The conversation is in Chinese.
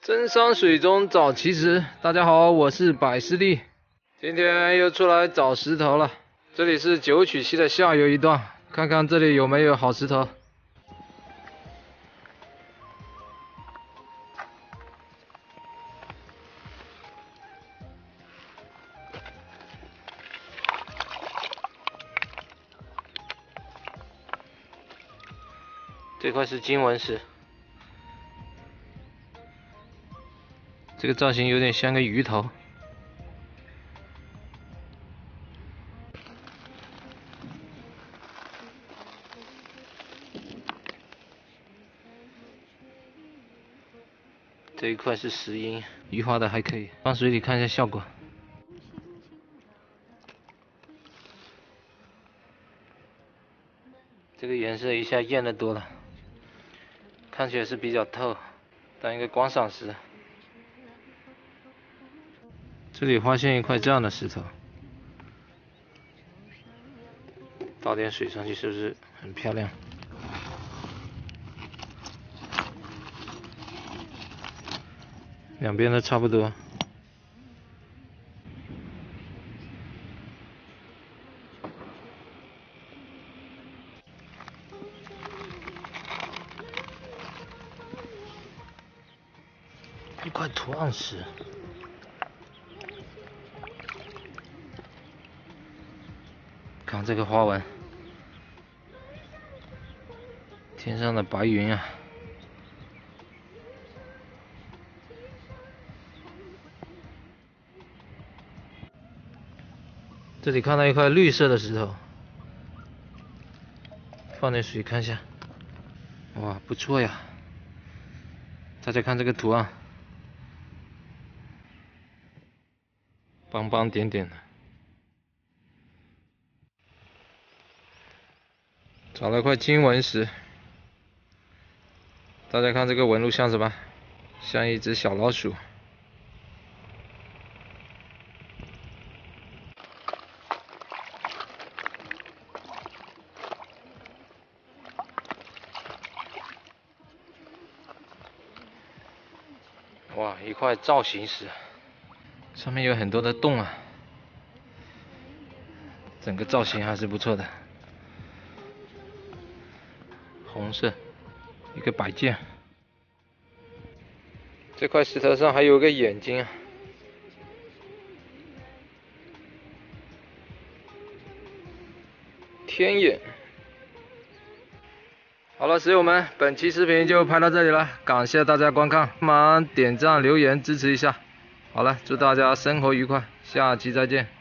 真山水中找奇石，大家好，我是百师弟，今天又出来找石头了。这里是九曲溪的下游一段，看看这里有没有好石头。这块是金纹石，这个造型有点像个鱼头。这一块是石英，鱼画的还可以，放水里看一下效果。这个颜色一下艳得多了，看起来是比较透，当一个观赏石。这里发现一块这样的石头，倒点水上去，是不是很漂亮？两边都差不多。一块图案石，看这个花纹，天上的白云啊！这里看到一块绿色的石头，放点水看一下，哇，不错呀！大家看这个图案。邦邦点点的，找了块金纹石，大家看这个纹路像什么？像一只小老鼠。哇，一块造型石。上面有很多的洞啊，整个造型还是不错的。红色，一个摆件。这块石头上还有个眼睛啊，天眼。好了，室友们，本期视频就拍到这里了，感谢大家观看，帮忙点赞留言支持一下。好了，祝大家生活愉快，下期再见。